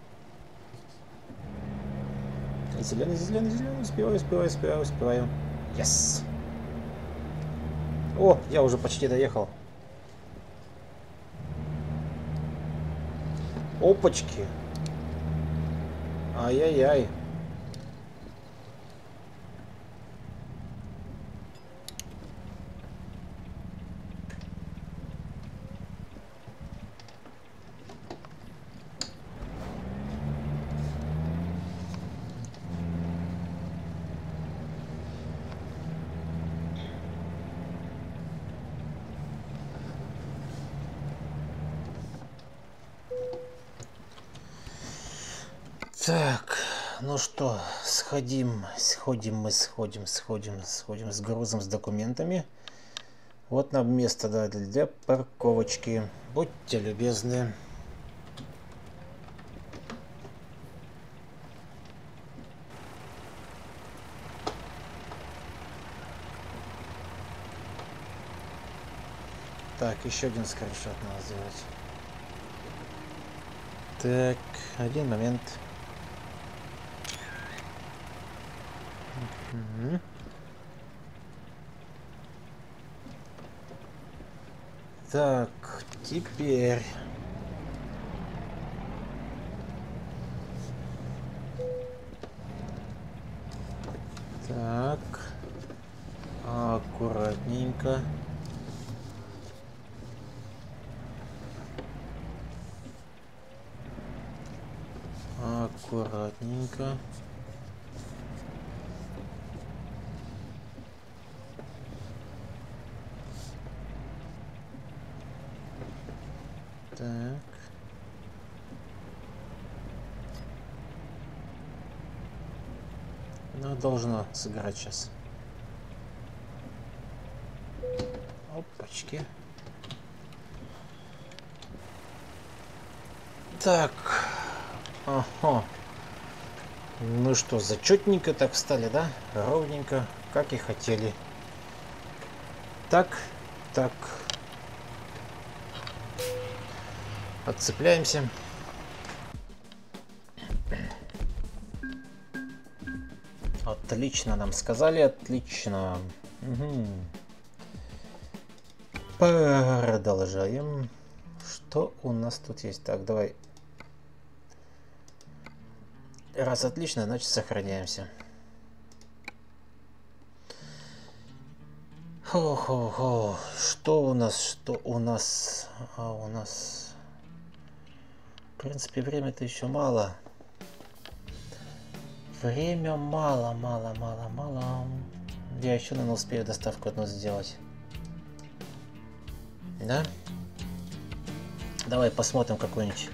Зеленый, зеленый, зеленый, успеваю. Yes. О, я уже почти доехал. Опачки. Ай-яй-яй. Так, ну что, сходим с грузом, с документами. Вот нам место дали для парковочки. Будьте любезны. Так, еще один скриншот надо сделать. Так, один момент. Угу. Так, теперь... Так, аккуратненько. Аккуратненько. Так. Ну, должно сыграть сейчас. Опачки. Так. Ага. Ну что, зачетненько так встали, да? Ровненько, как и хотели. Так, так. Отцепляемся. Отлично, нам сказали, отлично. Угу. Продолжаем. Что у нас тут есть? Так, давай. Раз отлично, значит сохраняемся. Хо-хо-хо. Что у нас? Что у нас? А у нас... В принципе, время-то еще мало. Время мало. Я еще, наверное, успею доставку одну сделать. Да? Давай посмотрим какую-нибудь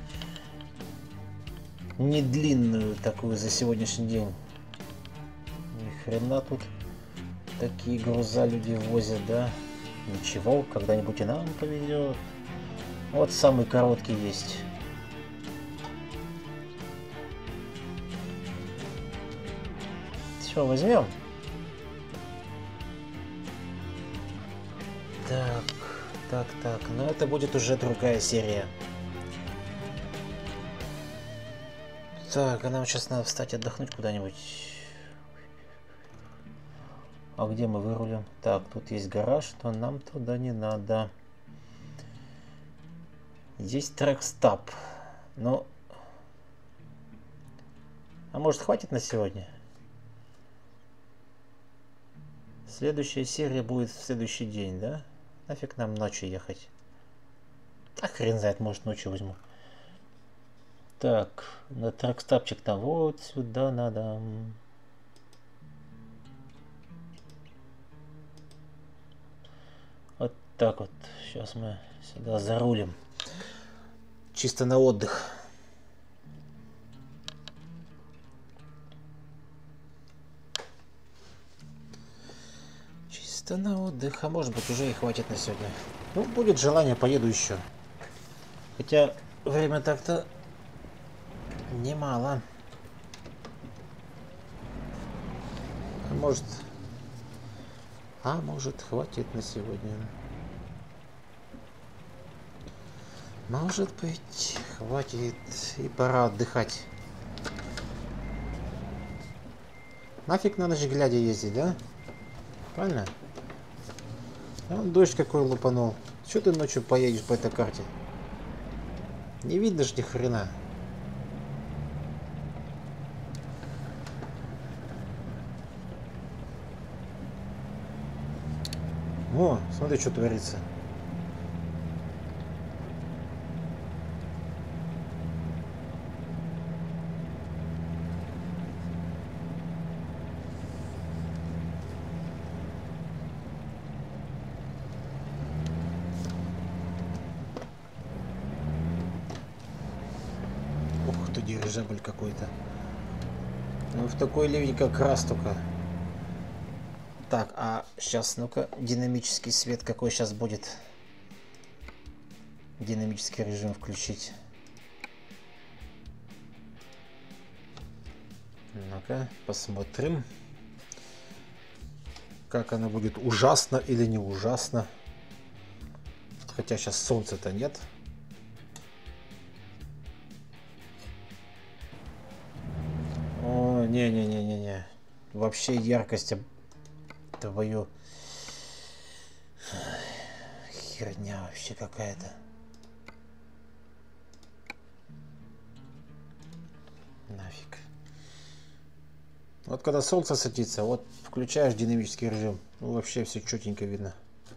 не длинную такую за сегодняшний день. Ни хрена тут такие груза люди возят, да? Ничего, когда-нибудь и нам повезет. Вот самый короткий есть. Все, возьмем. Так, но это будет уже другая серия. Так, а нам сейчас надо встать отдохнуть куда-нибудь. А где мы вырулим? Так, тут есть гараж, то нам туда не надо. Есть трек-стап. Ну... А может, хватит на сегодня? Следующая серия будет в следующий день, да? Нафиг нам ночью ехать? А хрен знает, может ночью возьму. Так, на трек-стапчик-то вот сюда надо. Вот так вот. Сейчас мы сюда зарулим. Чисто на отдых. Чисто на отдых. А может быть уже и хватит на сегодня. Ну, будет желание, поеду еще. Хотя время так-то немало. Может хватит на сегодня. Может быть, хватит и пора отдыхать. Нафиг на ночь глядя ездить, да? Правильно? А вон дождь какой лупанул. Че ты ночью поедешь по этой карте? Не видно ж ни хрена. О, смотри, что творится. Ух ты, дирижабль какой-то. Ну, в такой ливень как раз только. Так, а сейчас, ну-ка, динамический свет какой сейчас будет? Динамический режим включить. Ну-ка, посмотрим. Как оно будет, ужасно или не ужасно. Хотя сейчас солнца-то нет. О, не-не-не-не-не. Вообще яркость твою. Херня вообще какая-то. Нафиг. Вот когда солнце садится, вот включаешь динамический режим, ну вообще все четенько видно.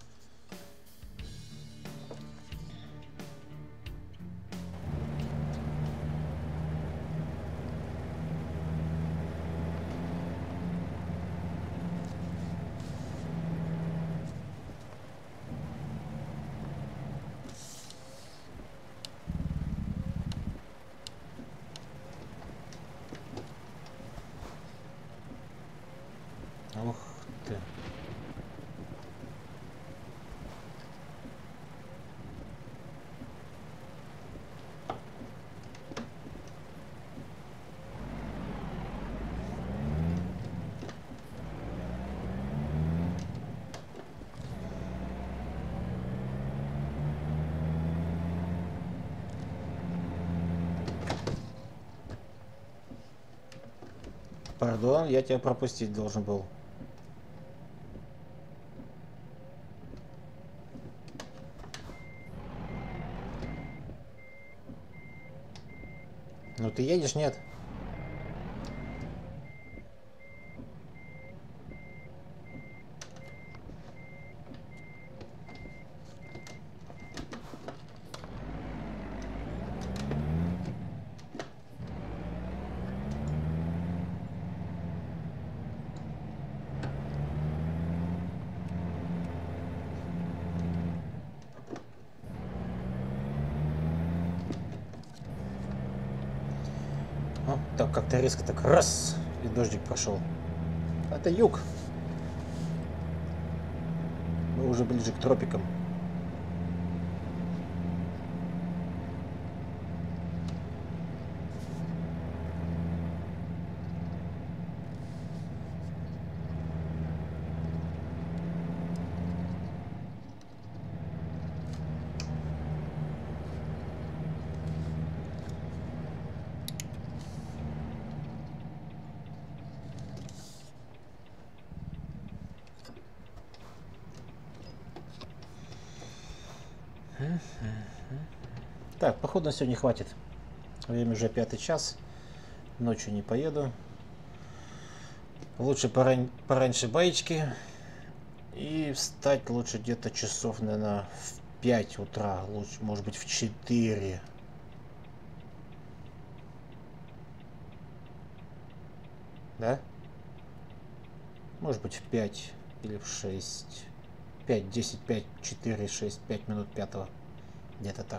Ух ты. Пардон, я тебя пропустить должен был. Ну ты едешь, нет? О, так как-то резко так раз, и дождик пошел. Это юг. Мы уже ближе к тропикам. Так, походу на сегодня хватит. Время уже 5 час. Ночью не поеду. Лучше пораньше баечки. И встать лучше где-то часов, наверное, в 5 утра. Лучше, может быть, в 4. Да? Может быть, в 5 или в 6. 5, 10, 5, 4, 6, 5 минут 5. Где-то так.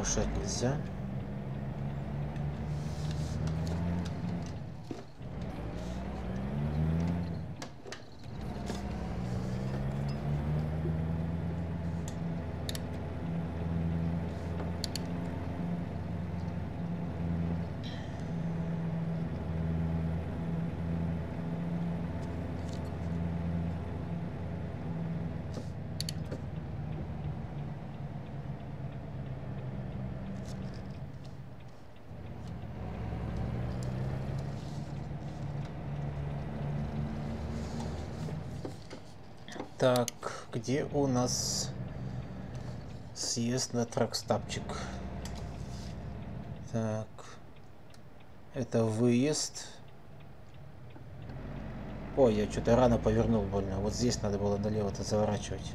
повышать нельзя. Так, где у нас съезд на тракстапчик? Так, это выезд. Ой, я что-то рано повернул больно. Вот здесь надо было налево-то заворачивать.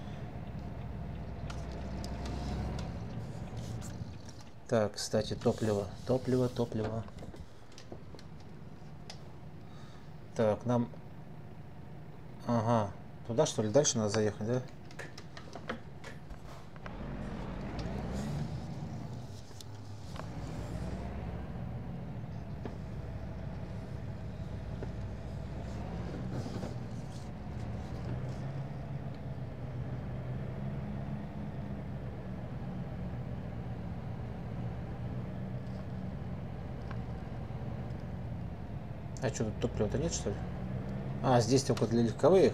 Так, кстати, топливо. Топливо. Так, нам... Ага. Туда, что ли? Дальше надо заехать, да? А что, тут топлива-то нет, что ли? А, здесь только для легковых.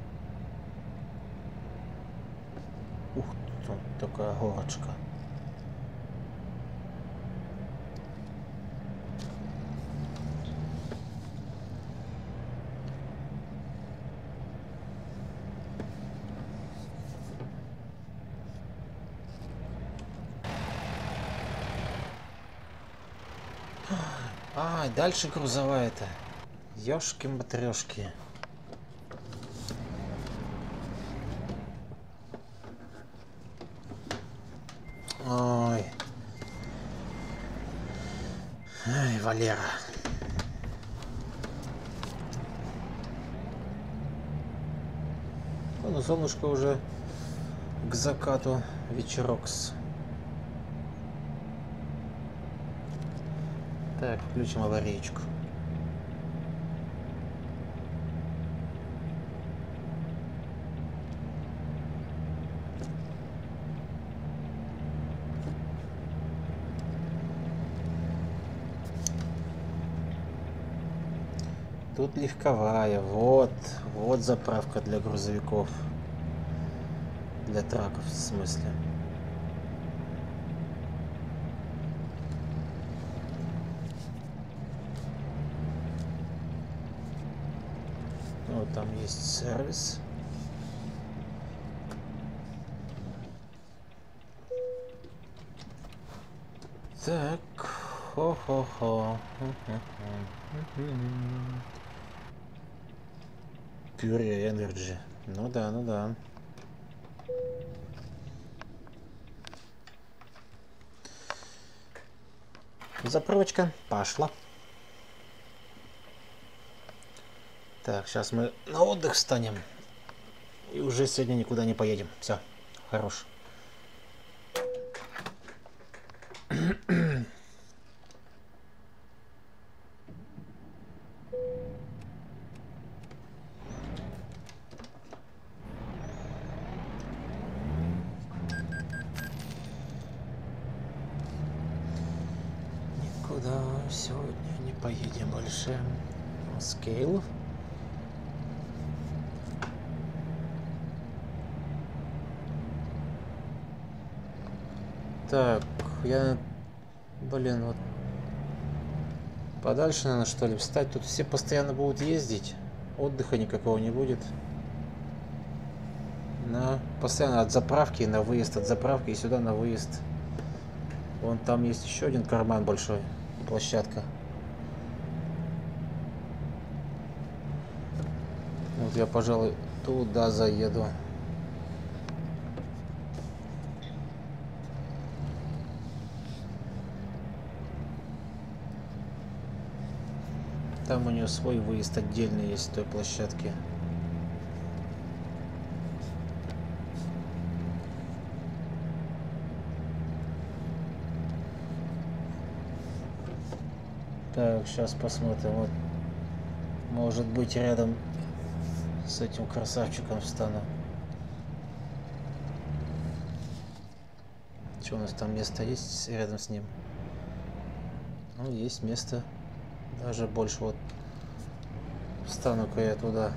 Ух, тут такая горочка. А, дальше грузовая-то. Ёшки-матрёшки. Ой. Ай, Валера. Ну, солнышко уже к закату, вечерокс. Так, включим аварийку. Тут легковая, вот заправка для грузовиков, для траков в смысле. Вот там есть сервис. Так, хо-хо-хо. Pure Energy. Ну да, ну да. Заправочка пошла. Так, сейчас мы на отдых встанем. И уже сегодня никуда не поедем. Все, хорош. Никуда сегодня не поедем больше. Scale. Так, я, блин, вот подальше, наверное, что ли, встать. Тут все постоянно будут ездить. Отдыха никакого не будет. Постоянно от заправки на выезд, от заправки и сюда на выезд. Вон там есть еще один карман большой. Площадка. Вот я, пожалуй, туда заеду. Там у нее свой выезд отдельный есть с той площадки. Так, сейчас посмотрим. Вот, может быть, рядом с этим красавчиком встану. Что у нас там, место есть рядом с ним? Ну, есть место. Даже больше. Вот встану-ка я туда.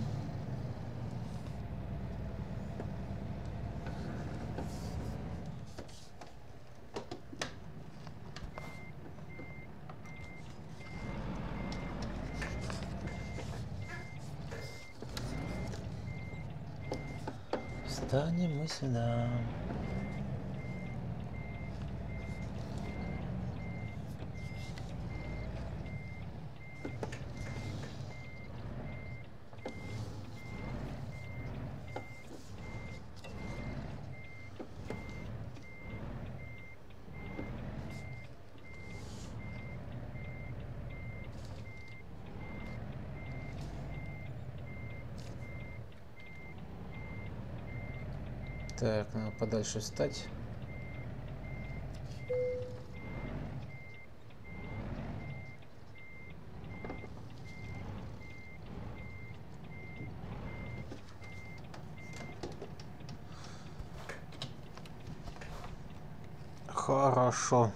Встанем мы сюда. Так, надо подальше встать. Хорошо.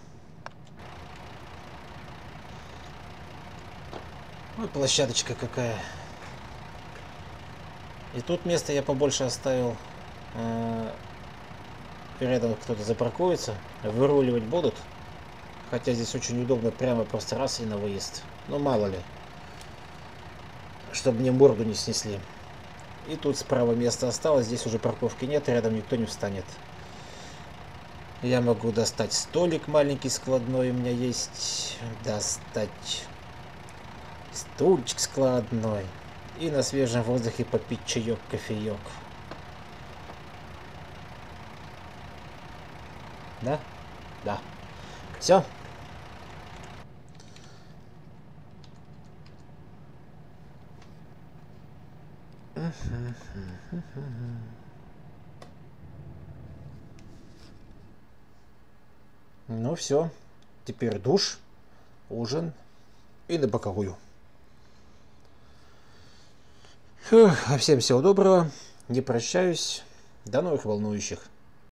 Ой, площадочка какая. И тут место я побольше оставил. Рядом кто-то запаркуется, выруливать будут. Хотя здесь очень удобно, прямо просто раз и на выезд. Но мало ли. Чтобы мне морду не снесли. И тут справа место осталось, здесь уже парковки нет, рядом никто не встанет. Я могу достать столик маленький складной, у меня есть. Достать стульчик складной. И на свежем воздухе попить чаек, кофеек. Да? Да. Все. Ну все. Теперь душ, ужин и на боковую. А всем всего доброго. Не прощаюсь. До новых волнующих.